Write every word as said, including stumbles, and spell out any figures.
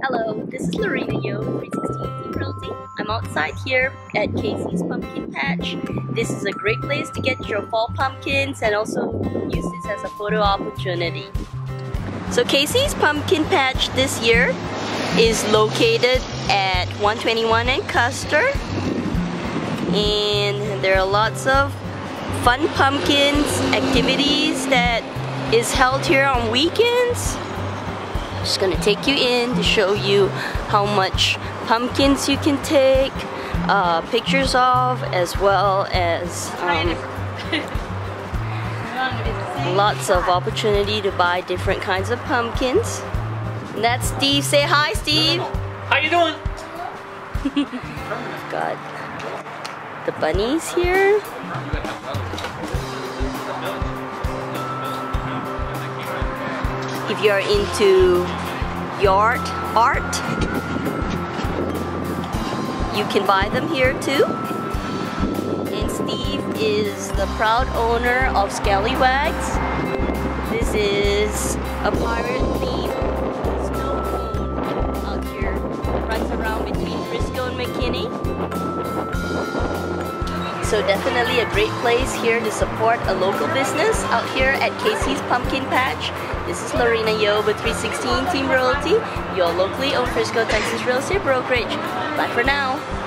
Hello, this is Lorena Yo, three sixteen Team Realty. I'm outside here at Casey's Pumpkin Patch. This is a great place to get your fall pumpkins and also use this as a photo opportunity. So Casey's Pumpkin Patch this year is located at one twenty-one and Custer. And there are lots of fun pumpkins activities that is held here on weekends. Just gonna take you in to show you how much pumpkins you can take uh, pictures of, as well as um, lots of opportunity to buy different kinds of pumpkins. And that's Steve. Say hi, Steve. How you doing? Got the bunnies here. If you're into yard art, you can buy them here too. And Steve is the proud owner of Scallywags. This is a pirate-themed snow cone out here. Runs around between Frisco and McKinney. So definitely a great place here to support a local business out here at Casey's Pumpkin Patch. This is Lorena Yo with three sixteen Team Realty, your locally owned Frisco, Texas real estate brokerage. Bye for now.